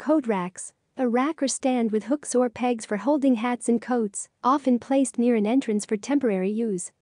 Coat racks. A rack or stand with hooks or pegs for holding hats and coats, often placed near an entrance for temporary use.